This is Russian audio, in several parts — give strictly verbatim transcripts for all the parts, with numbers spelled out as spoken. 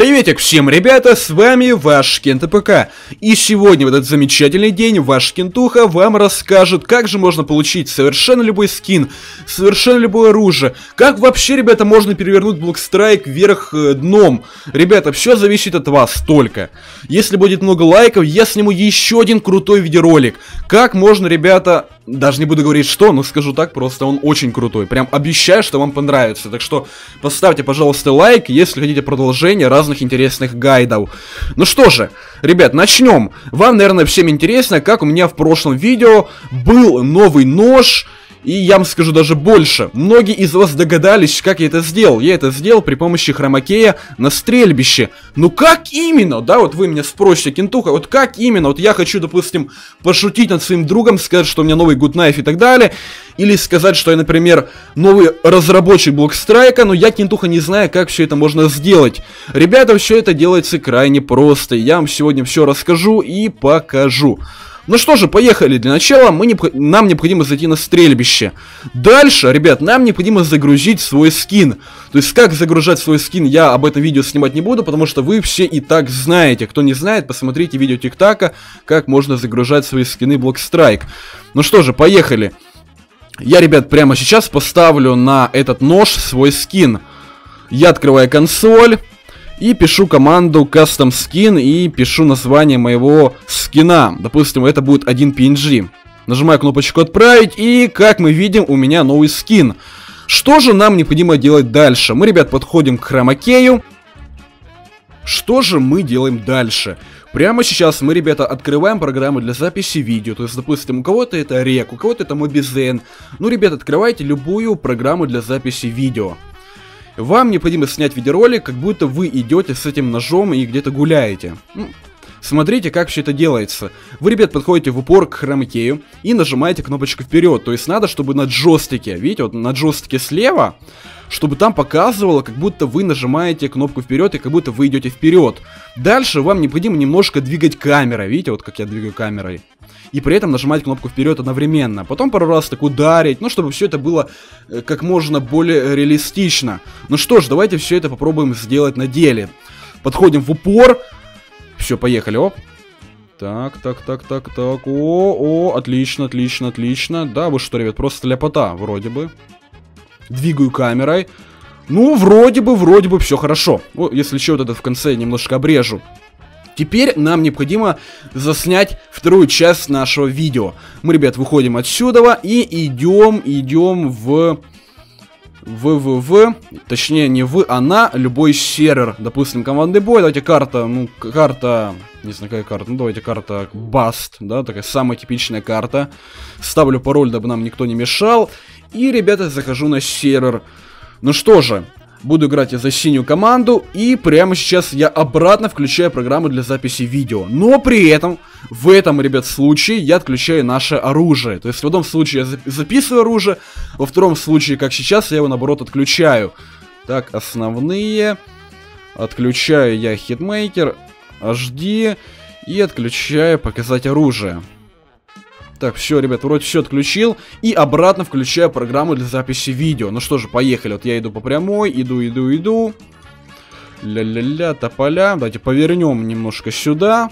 Приветик всем, ребята, с вами ваш КентПК. И сегодня, в этот замечательный день, ваш Кентуха вам расскажет, как же можно получить совершенно любой скин, совершенно любое оружие. Как вообще, ребята, можно перевернуть Блокстрайк вверх э, дном. Ребята, все зависит от вас только. Если будет много лайков, я сниму еще один крутой видеоролик. Как можно, ребята... Даже не буду говорить что, но скажу так, просто он очень крутой. Прям обещаю, что вам понравится. Так что поставьте, пожалуйста, лайк, если хотите продолжение разных интересных гайдов. Ну что же, ребят, начнем. Вам, наверное, всем интересно, как у меня в прошлом видео был новый нож. И я вам скажу даже больше. Многие из вас догадались, как я это сделал. Я это сделал при помощи хромакея на стрельбище. Ну как именно? Да, вот вы меня спросите, Кентуха, вот как именно? Вот я хочу, допустим, пошутить над своим другом, сказать, что у меня новый гуднайф и так далее. Или сказать, что я, например, новый разработчик Блокстрайка, но я, Кентуха, не знаю, как все это можно сделать. Ребята, все это делается крайне просто. Я вам сегодня все расскажу и покажу. Ну что же, поехали. Для начала мы не, нам необходимо зайти на стрельбище. Дальше, ребят, нам необходимо загрузить свой скин. То есть, как загружать свой скин, я об этом видео снимать не буду, потому что вы все и так знаете. Кто не знает, посмотрите видео ТикТака, как можно загружать свои скины Блокстрайк. Ну что же, поехали. Я, ребят, прямо сейчас поставлю на этот нож свой скин. Я открываю консоль. И пишу команду Custom Skin и пишу название моего скина. Допустим, это будет один пи эн джи. Нажимаю кнопочку «Отправить», и, как мы видим, у меня новый скин. Что же нам необходимо делать дальше? Мы, ребят, подходим к хромакею. Что же мы делаем дальше? Прямо сейчас мы, ребята, открываем программу для записи видео. То есть, допустим, у кого-то это Рек, у кого-то это Mobizen. Ну, ребят, открывайте любую программу для записи видео. Вам необходимо снять видеоролик, как будто вы идете с этим ножом и где-то гуляете. Ну, смотрите, как все это делается. Вы, ребят, подходите в упор к хромакею и нажимаете кнопочку вперед. То есть надо, чтобы на джойстике, видите, вот на джойстике слева, чтобы там показывало, как будто вы нажимаете кнопку вперед и как будто вы идете вперед. Дальше вам необходимо немножко двигать камерой. Видите, вот как я двигаю камерой. И при этом нажимать кнопку вперед одновременно. Потом пару раз так ударить, ну, чтобы все это было э, как можно более реалистично. Ну что ж, давайте все это попробуем сделать на деле. Подходим в упор. Все, поехали, оп. Так, так, так, так, так. О, о, отлично, отлично, отлично. Да, вы что, ребят, просто ляпота, вроде бы. Двигаю камерой. Ну, вроде бы, вроде бы все хорошо. О, если что, вот это в конце немножко обрежу. Теперь нам необходимо заснять вторую часть нашего видео. Мы, ребят, выходим отсюда и идем, идем в... В, в, в... Точнее, не в, а на любой сервер. Допустим, командный бой. Давайте карта, ну, карта... Не знаю, какая карта. Ну, давайте карта Баст, да, такая самая типичная карта. Ставлю пароль, дабы нам никто не мешал. И, ребята, захожу на сервер. Ну что же... Буду играть за синюю команду, и прямо сейчас я обратно включаю программу для записи видео. Но при этом, в этом, ребят, случае я отключаю наше оружие. То есть в одном случае я записываю оружие, во втором случае, как сейчас, я его, наоборот, отключаю. Так, основные. Отключаю я хитмейкер, эйч ди, и отключаю показать оружие. Так, все, ребят, вроде все отключил. И обратно включаю программу для записи видео. Ну что же, поехали. Вот я иду по прямой, иду, иду, иду. Ля-ля-ля, тополя. Давайте повернем немножко сюда.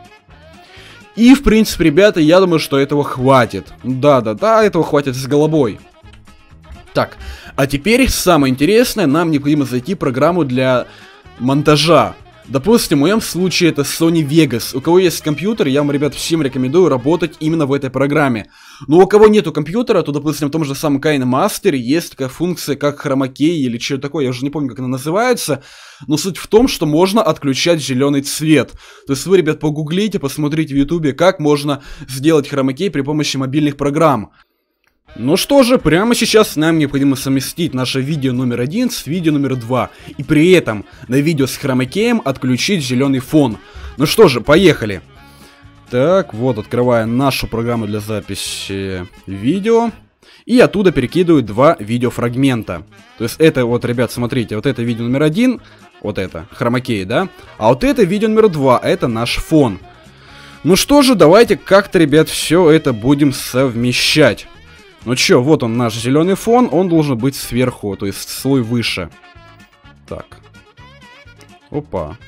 И, в принципе, ребята, я думаю, что этого хватит. Да-да-да, этого хватит с головой. Так, а теперь самое интересное. Нам необходимо зайти в программу для монтажа. Допустим, в моем случае это Sony Vegas. У кого есть компьютер, я вам, ребят, всем рекомендую работать именно в этой программе. Но у кого нету компьютера, то, допустим, в том же самом KineMaster есть такая функция, как хромакей или что-то такое. Я уже не помню, как она называется. Но суть в том, что можно отключать зеленый цвет. То есть вы, ребят, погуглите, посмотрите в ютубе, как можно сделать хромакей при помощи мобильных программ. Ну что же, прямо сейчас нам необходимо совместить наше видео номер один с видео номер два. И при этом на видео с хромакеем отключить зеленый фон. Ну что же, поехали. Так, вот, открываю нашу программу для записи видео. И оттуда перекидываю два видеофрагмента. То есть это вот, ребят, смотрите, вот это видео номер один, вот это, хромакей, да? А вот это видео номер два, это наш фон. Ну что же, давайте как-то, ребят, все это будем совмещать. Ну чё, вот он наш зеленый фон, он должен быть сверху, то есть слой выше. Так. Опа.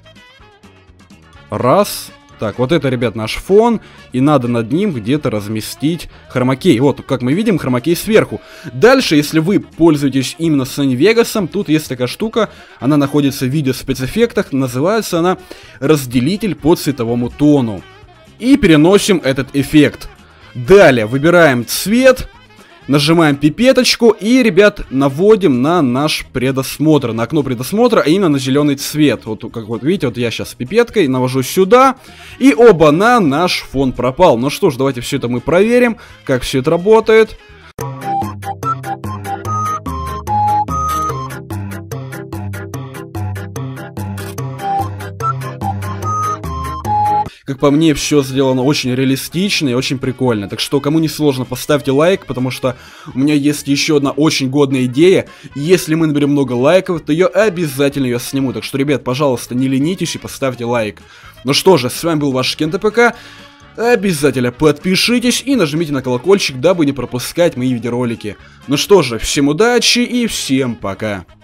Раз. Так, вот это, ребят, наш фон. И надо над ним где-то разместить хромакей. Вот, как мы видим, хромакей сверху. Дальше, если вы пользуетесь именно Sony Vegas, тут есть такая штука. Она находится в видеоспецэффектах. Называется она разделитель по цветовому тону. И переносим этот эффект. Далее выбираем цвет. Нажимаем пипеточку и, ребят, наводим на наш предосмотр, на окно предосмотра, а именно на зеленый цвет. Вот, как вот видите, вот я сейчас пипеткой навожу сюда, и оба-на, наш фон пропал. Ну что ж, давайте все это мы проверим, как все это работает. Как по мне, все сделано очень реалистично и очень прикольно. Так что, кому не сложно, поставьте лайк, потому что у меня есть еще одна очень годная идея. Если мы наберем много лайков, то я обязательно ее сниму. Так что, ребят, пожалуйста, не ленитесь и поставьте лайк. Ну что же, с вами был ваш KenTPK. Обязательно подпишитесь и нажмите на колокольчик, дабы не пропускать мои видеоролики. Ну что же, всем удачи и всем пока.